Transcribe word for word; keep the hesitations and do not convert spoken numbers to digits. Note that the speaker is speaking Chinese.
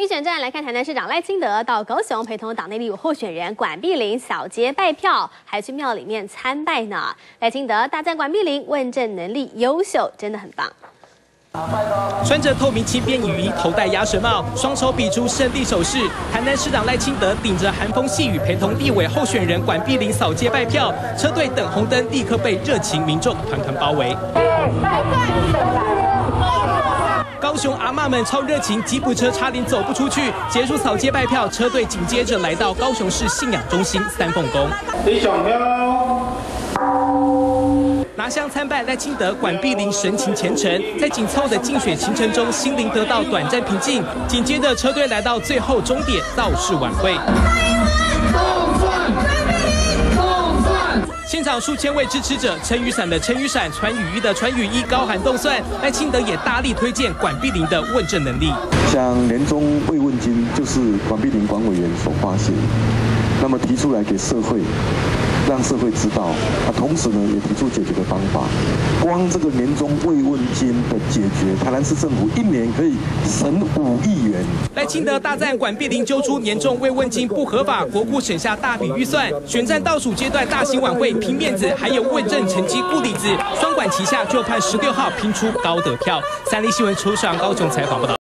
预选战来看，台南市长赖清德到高雄陪同党内立委候选人管碧玲扫街拜票，还去庙里面参拜呢。赖清德大赞管碧玲问政能力优秀，真的很棒。 穿着透明轻便雨衣，头戴鸭舌帽，双手比出胜利手势。台南市长赖清德顶着寒风细雨，陪同立委候选人管碧玲扫街拜票。车队等红灯，立刻被热情民众团团包围。高雄阿嬷们超热情，吉普车差点走不出去。结束扫街拜票，车队紧接着来到高雄市信仰中心三凤宫。 李小喵。 拿香参拜赖清德、管碧玲神情虔诚，在紧凑的竞选行程中，心灵得到短暂平静。紧接着，车队来到最后终点造势晚会。现场数千位支持者，撑雨伞的撑雨伞，穿雨衣的穿雨衣，高喊动算。赖清德也大力推荐管碧玲的问政能力。 像年终慰问金就是管碧玲管委员所发行，那么提出来给社会。 让社会知道，啊，同时呢也提出解决的方法。光这个年终慰问金的解决，台南市政府一年可以省五亿元。 赖清德大赞管碧玲揪出年终慰问金不合法，国库省下大笔预算。选战倒数阶段大型晚会拼面子，还有问政成绩顾里子，双管齐下，就盼十六号拼出高得票。三立新闻邱尚高雄采访报道。